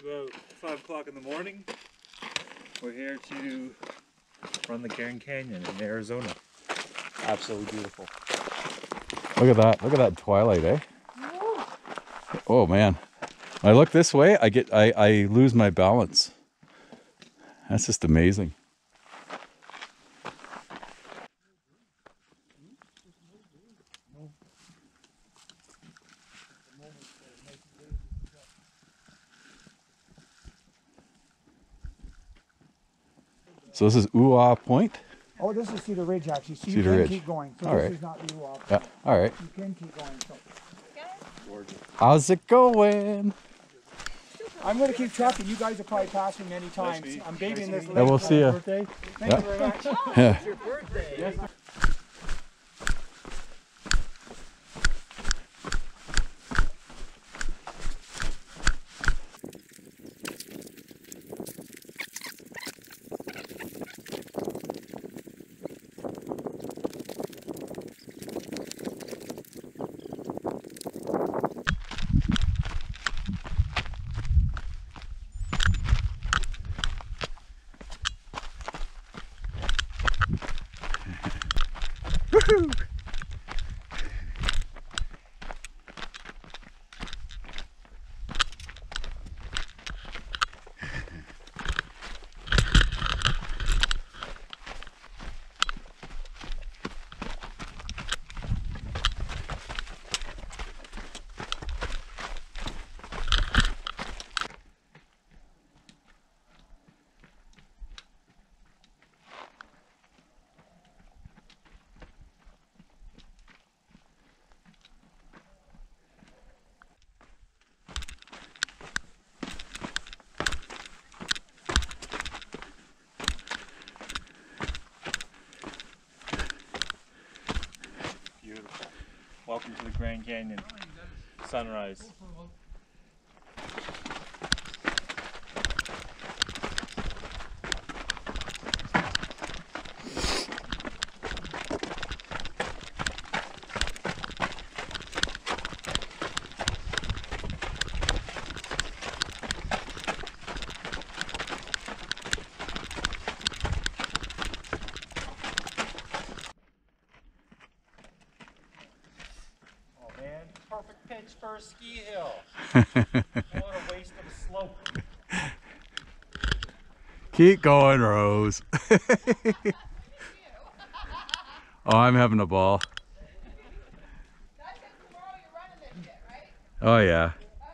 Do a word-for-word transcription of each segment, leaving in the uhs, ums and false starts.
about five o'clock in the morning. We're here to run the Grand Canyon in Arizona. Absolutely beautiful. Look at that. Look at that twilight, eh? Oh man. When I look this way, I get I, I lose my balance. That's just amazing. So this is Ooh-Ah Point? Oh, this is Cedar Ridge actually, so Cedar you can Ridge. keep going. So all this right. is not the Ooh-Ah. Yeah, all right. You can keep going. So. How's it going? I'm going to keep trucking. You guys will probably pass me many times. Nice I'm babying this Yeah, we'll see you. birthday. Thank Yeah. you very much. Yeah. It's your birthday. Yes, sir. Woohoo! Beautiful. Welcome to the Grand Canyon. Sunrise. Perfect pitch for a ski hill. What a waste of a slope. Keep going, Rose. Oh, I'm having a ball. Oh yeah.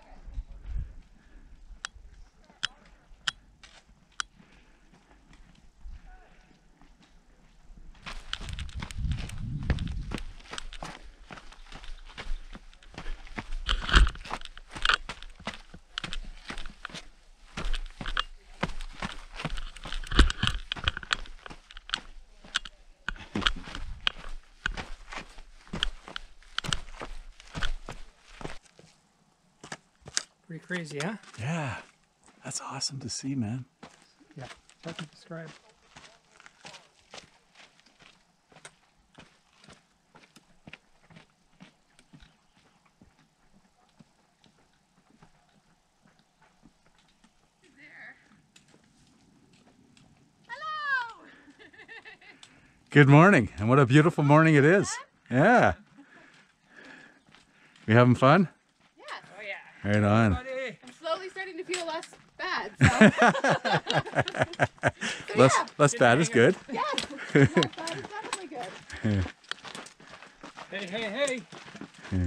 Pretty crazy, huh? Yeah. That's awesome to see, man. Yeah, I can describe. Hello! Good morning, and what a beautiful morning it is. Yeah. We having fun? Yes. Oh yeah. Right on. I'm slowly starting to feel less bad. So. So, Less, yeah. less bad is good. Yes. Less bad is definitely good. Hey, hey, hey. Yeah.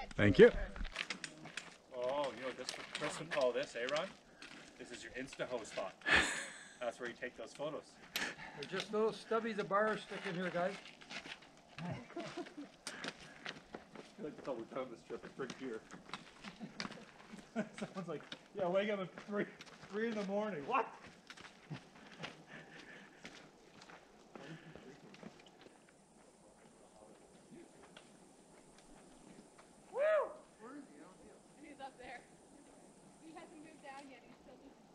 Thank you. Oh, you know what this Chris would call this, eh, Ron? This is your Insta-ho spot. That's where you take those photos. There's just little stubbies of bars sticking here, guys. I feel like that's all we've done this trip is drink beer. Someone's like, yeah, wake up at three, three in the morning. What? He's up there. He hasn't moved down yet. He's still just.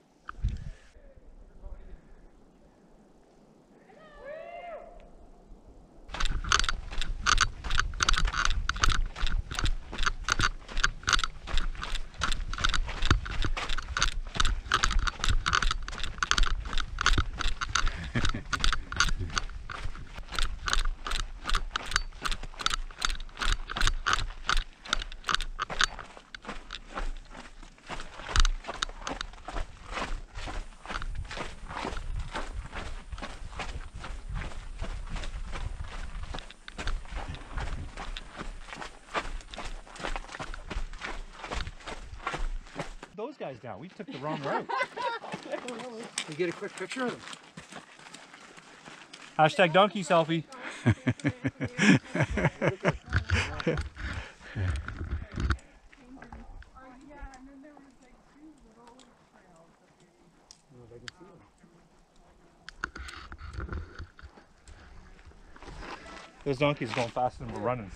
Those guys down. We took the wrong route. You get a quick picture of them. Hashtag donkey selfie. Those donkeys are going faster than we're running.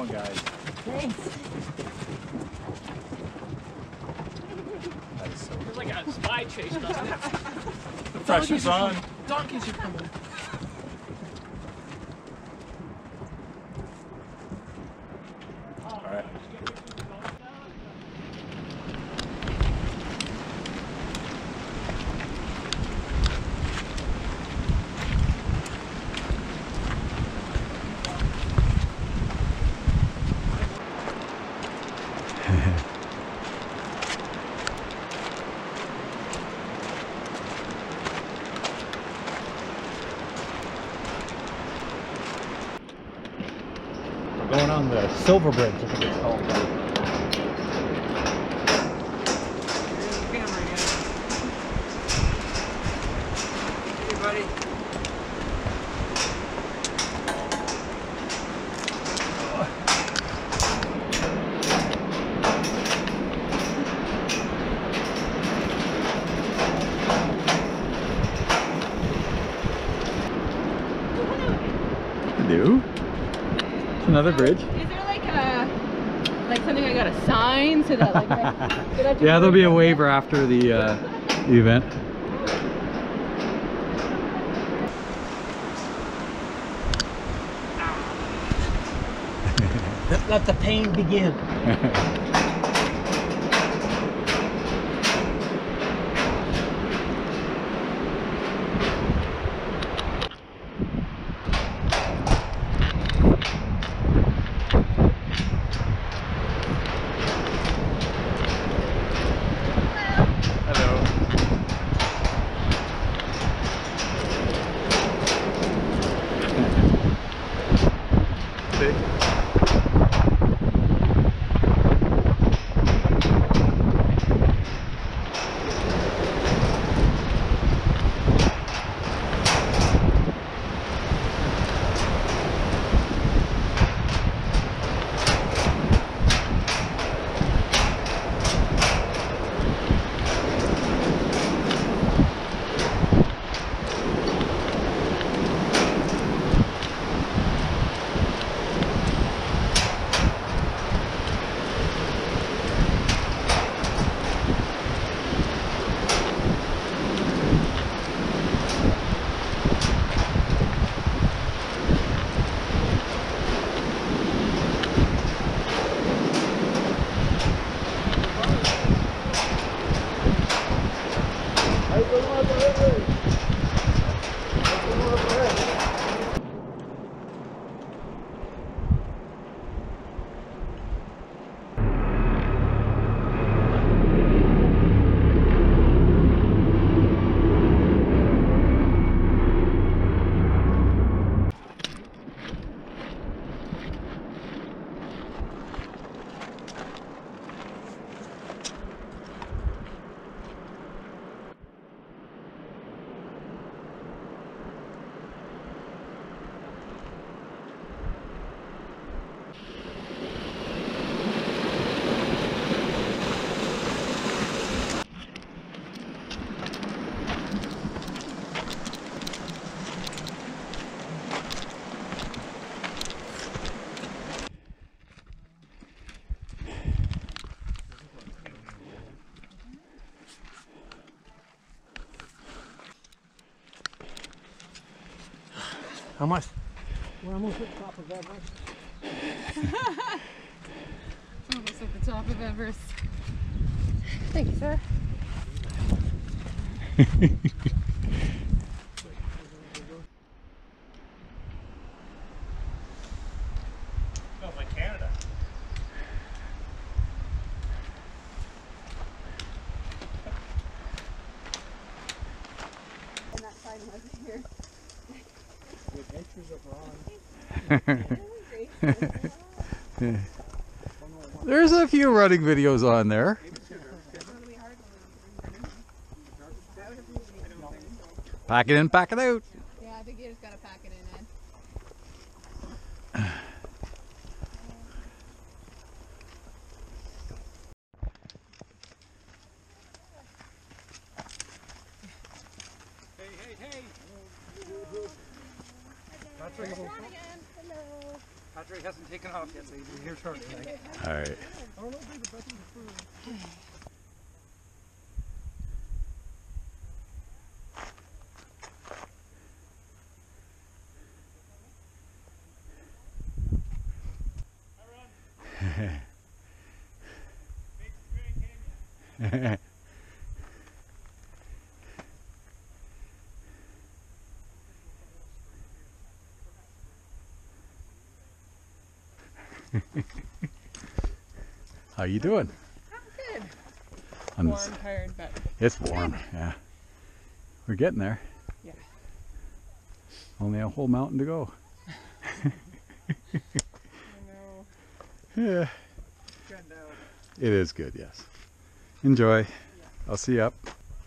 on, guys. Thanks. That is so It's like a spy chase, doesn't it? The pressure's on. Donkeys are coming. All right. We're going on the Silver Bridge, I think it's called. Hey, buddy. New? Another bridge. Is there like a like something I gotta sign so that like I, did I just Yeah, there'll be a write waiver after the, uh, the event. Let, let the pain begin. How much? We're almost at the top of Everest. Almost at the top of Everest. Thank you, sir. Smells like Canada. And that sign wasn't here. The Adventures of Ron. There's a few running videos on there. Pack it in, pack it out. Yeah, I think you just gotta pack it in, Ed. Hey, hey, hey! Patrick. Hello. Patrick, Battery hasn't taken off yet, so you'll be here shortly. Right? All right. I don't know if the best for How you doing? I'm good. On Warm, this- tired, but It's warm, yeah. We're getting there. yeah. Only a whole mountain to go. I know. Yeah, Good now. it is good, yes. Enjoy. I'll see you up.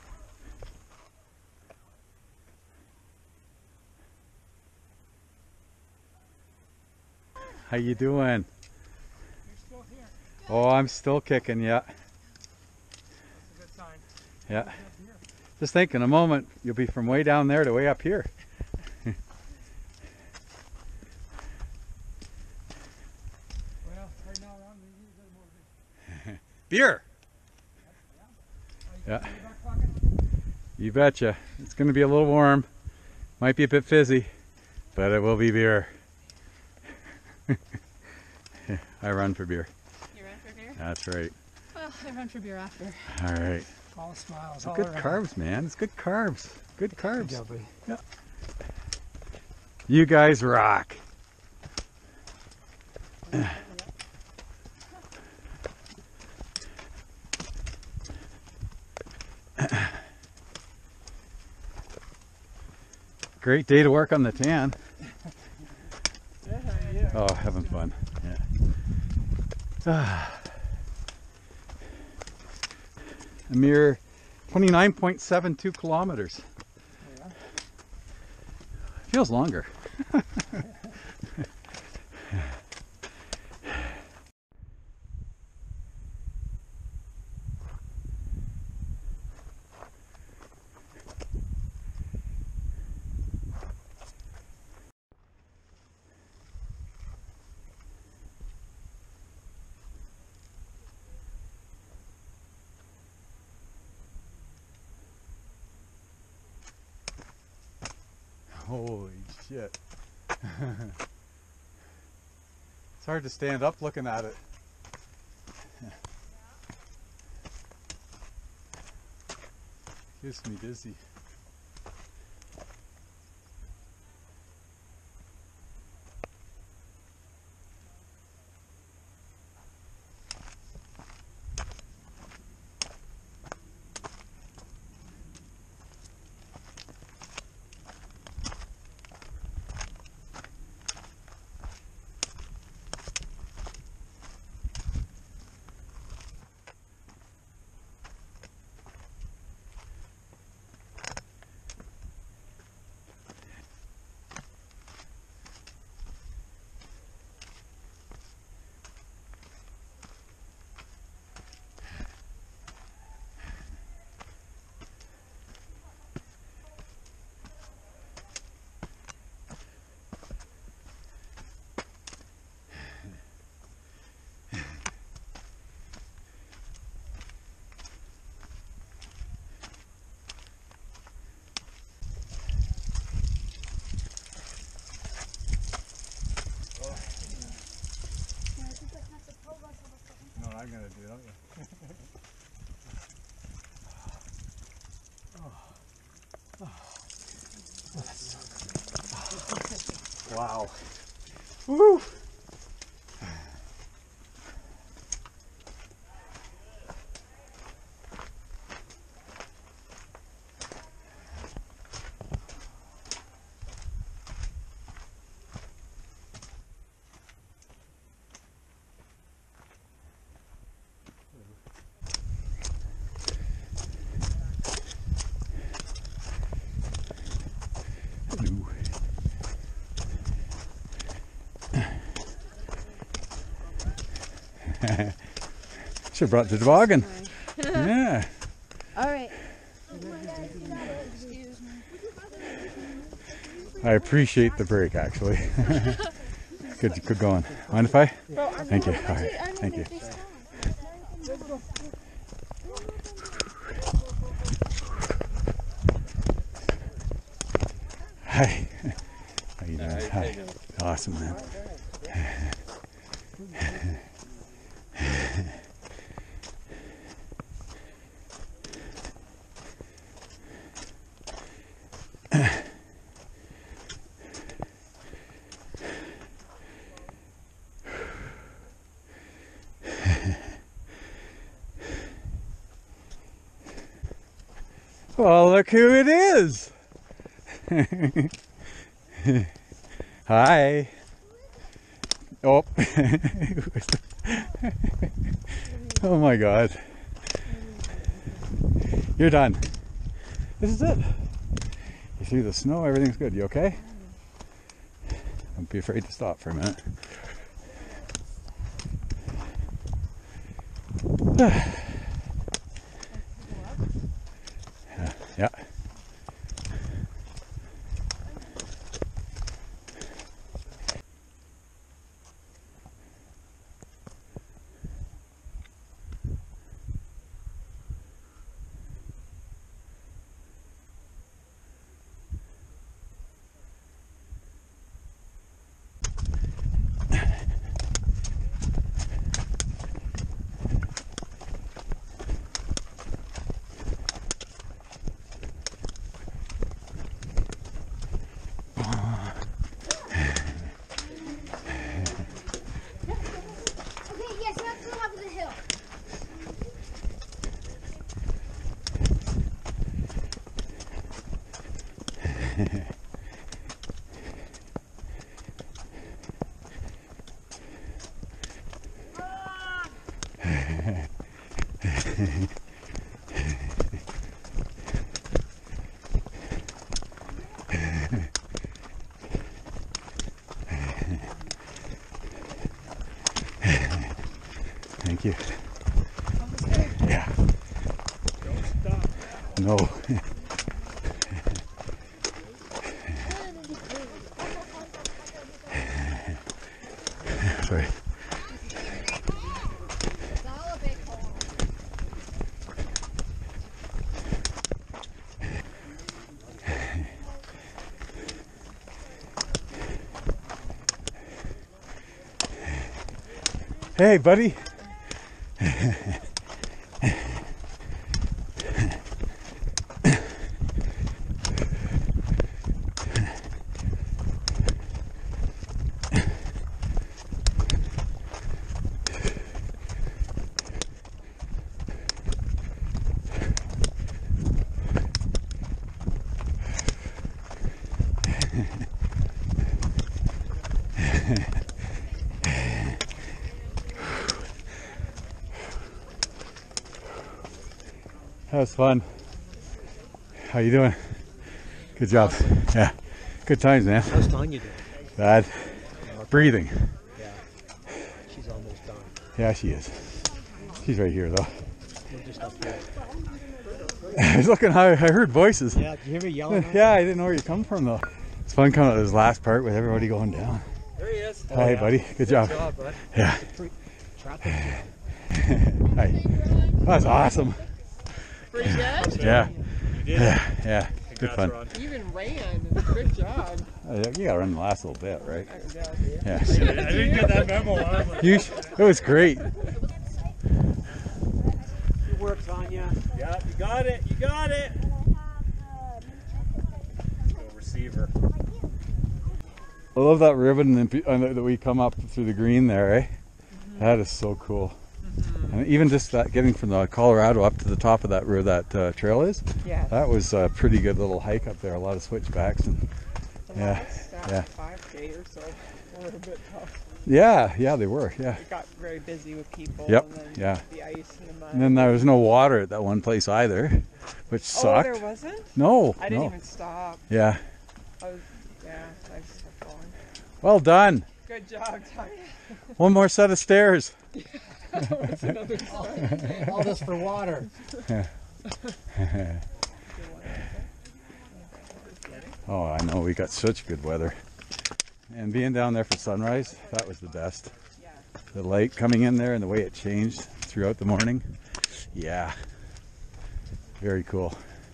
How you doing? You're still here. Oh, I'm still kicking, yeah. That's a good sign. Yeah. Good here. Just think, in a moment, you'll be from way down there to way up here. Well, right now around me, you got more. Beer! Yeah. Yeah. You betcha. It's going to be a little warm. Might be a bit fizzy, but it will be beer. I run for beer. You run for beer? That's right. Well, I run for beer after. All right. All smiles. It's all good around. carbs, man. It's good carbs. Good Good carbs. job, buddy. You guys rock. Great day to work on the tan. Yeah, yeah. Oh, having fun. Yeah. Ah. A mere twenty-nine point seven two kilometers. Yeah. Feels longer. Holy shit. It's hard to stand up looking at it. Gives me dizzy. No, I'm gonna do it, aren't you? Wow. Woo! Should have brought the toboggan. Yeah. All right. I appreciate the break, actually. Good, good going. Mind if I? Thank you. All right. Thank you. Hi. How you doing? Hi. Awesome, man. Well, look who it is. Hi. Oh. Oh my God. You're done. This is it. You through the snow, everything's good. You okay? Don't be afraid to stop for a minute. Yeah. Yeah. Thank you. Yeah. Don't stop. No. Sorry. Hey, buddy. That was fun. How you doing? Good job. Yeah. Good times, man. How's Tanya doing? Bad. Breathing. Yeah. She's almost done. Yeah, she is. She's right here, though. We're just up here. I was looking how I heard voices. Yeah, did you hear me yelling? Yeah, I didn't know where you come from, though. It's fun coming to this last part with everybody going down. There he is. Hi, buddy. Good job. Good job, bud. Yeah. Traffic. Hi. That's awesome. Pretty good. Yeah. You did it. Yeah. Yeah. Good Congrats, fun. Ron. You even ran. Good job. Uh, You gotta run the last little bit, right? Yeah. I didn't get that memo. I was like, You sh- it was great. Good work, Tanya. yeah, you got it. You got it. Go receiver. I love that ribbon that that we come up through the green there, eh? Mm-hmm. That is so cool. Mm-hmm. And even just that getting from the Colorado up to the top of that where that uh, trail is, Yeah. that was a pretty good little hike up there. A lot of switchbacks and The yeah, last uh, yeah. five K or so were a bit tough. yeah, yeah, they were, yeah. It got very busy with people. Yep, And then yeah. the ice and the mud. And then there was no water at that one place either, which oh, sucked. there wasn't? No, I didn't no. even stop. Yeah. I was, yeah, I just kept going. Well done. Good job, Tanya. One more set of stairs. That's another sign. All this for water. Oh, I know. We got such good weather. And being down there for sunrise, that was the best. Yeah. The light coming in there and the way it changed throughout the morning. Yeah. Very cool.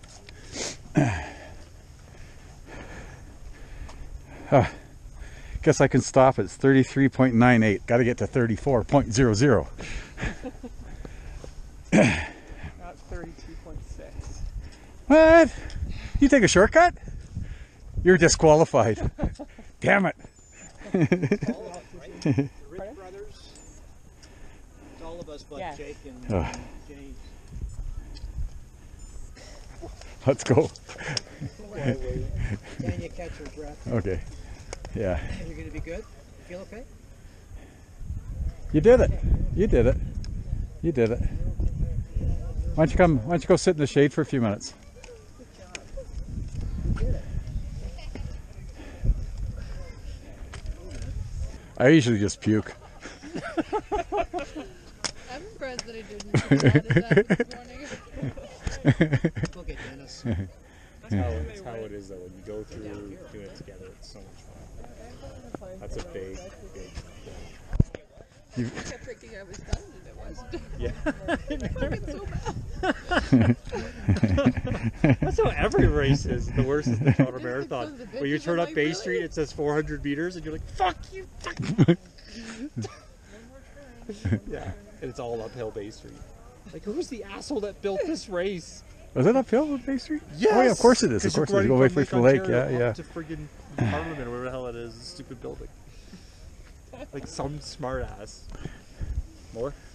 Huh. Guess I can stop. It's thirty-three point nine eight. Got to get to thirty-four point zero zero. Now it's thirty-two point six. What? You take a shortcut? You're disqualified. Damn it. All out, right? The Rich brothers. It's all of us but Yes. Jake and Oh. James. Let's go. Can you catch your breath? Okay. Yeah. You're gonna be good? You feel okay? You did it. You did it. You did it. Why don't you come? Why don't you go sit in the shade for a few minutes? I usually just puke. I'm impressed that I didn't do that this morning. Go get Dennis. That's how, that's how it is though. When you go through doing it together, it's so much fun. That's a big, big I kept thinking I was done and it wasn't. yeah. It's so bad. That's how every race is. The worst is the Toronto Marathon. The When you bitches turn are up like, Bay really? Street, it says four hundred meters, and you're like, "Fuck you!" Fuck. Yeah, and it's all uphill Bay Street. Like, who's the asshole that built this race? Was it uphill with Bay Street? Yes. Oh yeah, of course it is. Of 'Cause you're course it is. You go running away from from the lake. Ontario Yeah, yeah. up to friggin' Parliament or whatever the hell it is. Stupid building. Like some smart ass. More.